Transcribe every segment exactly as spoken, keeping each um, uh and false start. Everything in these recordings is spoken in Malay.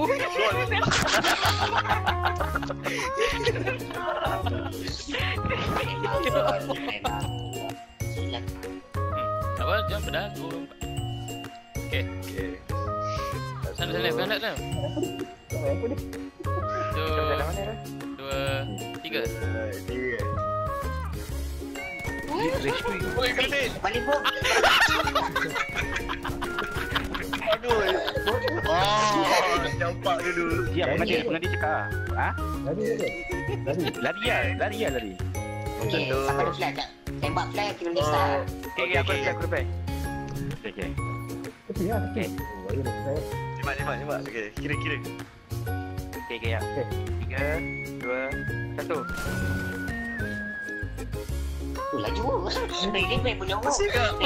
Tak apa, jangan pedang. Okey. Okey. Sana sana, berangkat sana. Dua, dua, tiga. Tiga. Oi, Khalid. Balik bom. Aduh. Oh, campak dulu. Diam, pengadil, pengadil cakap. Ha? Lari je. Lari. Lari lah, lari lah lari. Okey, aku ada flash tak? Tembak flash kena desa. Okey, okey, aku reply, aku reply. Okey, okey. Tepi lah, tepi. Oh, ayo nak saya. Cepat, cepat, cepat. Okey, kira-kira. Okey, okey, ya. Tiga, dua, satu. Tu laju. Ini main punya orang. Masih tak?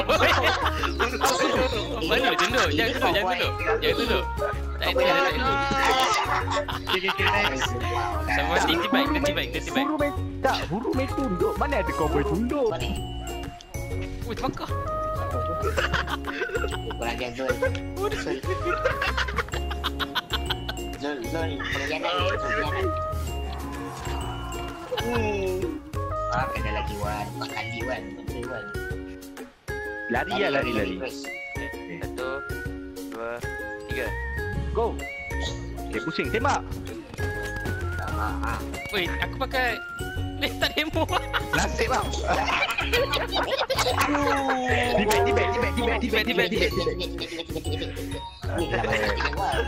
Mana tunduk? Jangan tunduk, jangan tunduk. Jangan tunduk. Tak ada, tak ada. Okey, okey, next. Sama nanti baik, nanti baik, nanti baik. Buru main, tak, buru main tunduk. Mana ada kau boleh tunduk? Ui, terbakar. Kurang dia Zul. Zul. Zul, Zul. Pengkhianat ni, pengkhianat. Ah, kena lagi Wan. Empat kali Wan. Betul Wan. Lari lah, lari, lari. Satu, dua, tiga. Go. Okey, pusing, tembak. Ah, ah. Weh, aku pakai letak demo. Nasib bang. Dibek, dibek, dibek, dibek, dibek, dibek, dibek. Ni lah macam tiga Wan.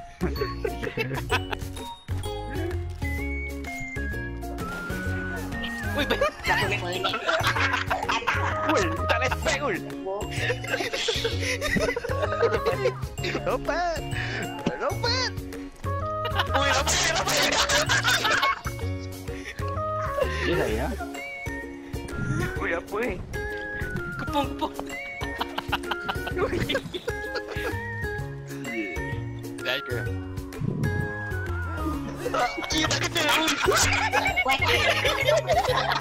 Weh, baik. Siapa main main ni? Woi, tak respect oi. Lompat. Lompat. Oi, lambat, lambat. Dia dah ya. Oi, apa ni? Kepung, kepung. Dah ke? Kita kena. Wan.